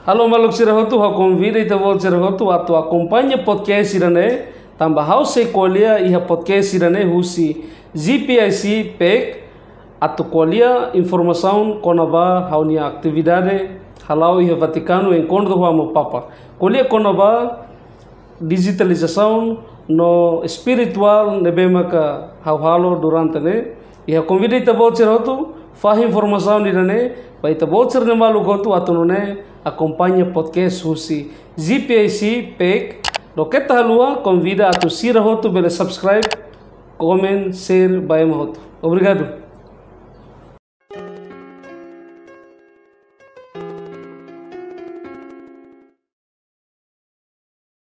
Halo maluk sirahotu, ha convida ita vol sirahotu atu acompanha podcast irane tamba house kolia iha podcast irane husi GPIC PEC atu kolia informação konaba haunia atividade halau iha Vaticano encontro com Papa. Kolia konaba digitalização no espiritual nebema ka halo durante ne iha convida ita vol sirahotu fah informação irane pa ita vol sirne maluk hotu atu ne acompanha podcast Husi GPIC PEC. Lo que tá lua convida a tu sira hotu bele subscribe, comment, share, bae hotu. Obrigado.